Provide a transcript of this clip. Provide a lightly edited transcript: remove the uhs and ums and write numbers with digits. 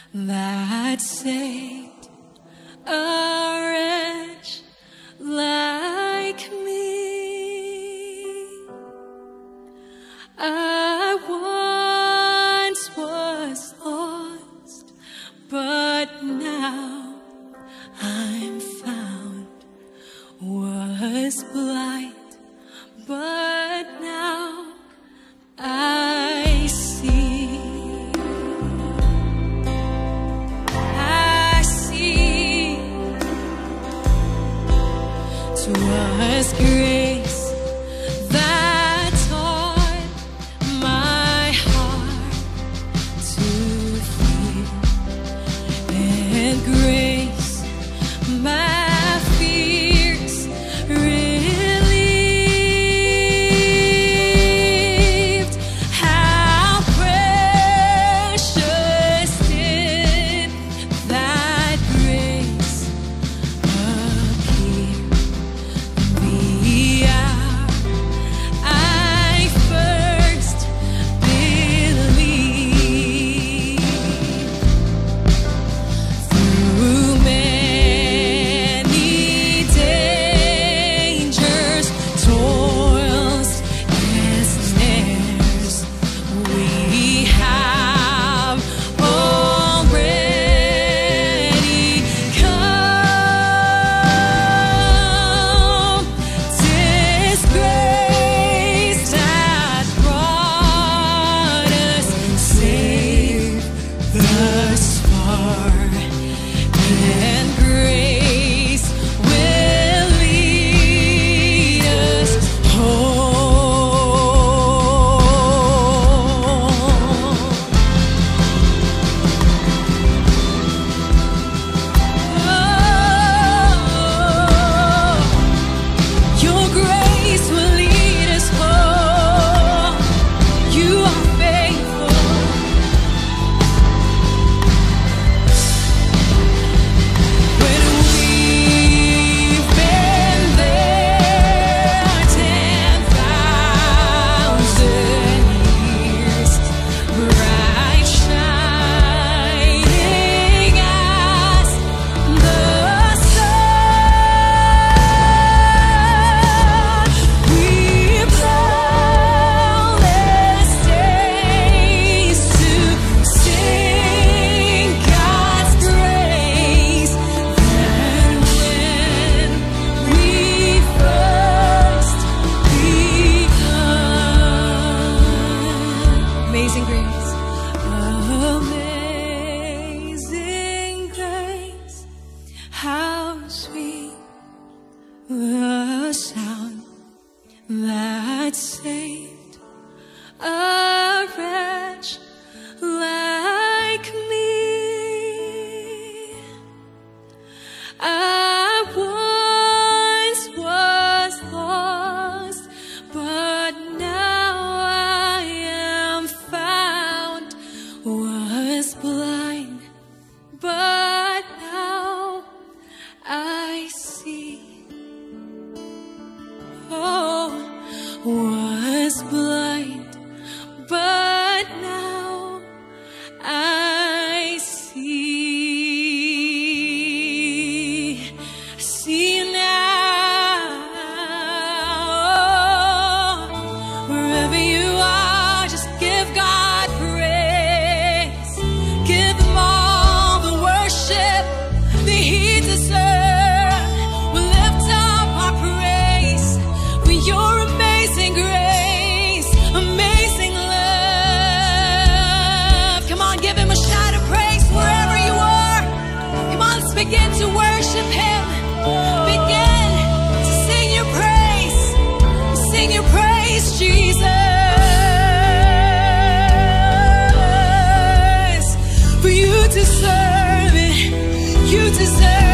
that saved a wretch like me. I once was lost, but now I'm found. Was blind, but now I see. I see. 'Twas grace that taught my heart to feel, and grace my fears relieved. How precious did that grace appear the hour I first believed. Through many dangers, toils, and snares, we have already come. 'Tis grace that brought us safe thus far, and grace will lead us home. Your grace will lead us home. You are faithful. When we've been there 10,000 years, bright shining as the sun, we've countless days to sing God's grace. Then when we first begun. Amazing grace, amazing grace, how sweet the sound that saved a wretch like me. I once was lost, but now I am found. Was blind, but now I see. Oh, was blind, but now I see. See now. Wherever you are, just give God praise. Give Him all the worship that He deserves. We lift up our praise for Your amazing grace, amazing love. Come on, give Him a shout of praise wherever you are. Come on, let's begin to worship Him. Begin to sing Your praise. Sing Your praise, Jesus. For You deserve it. You deserve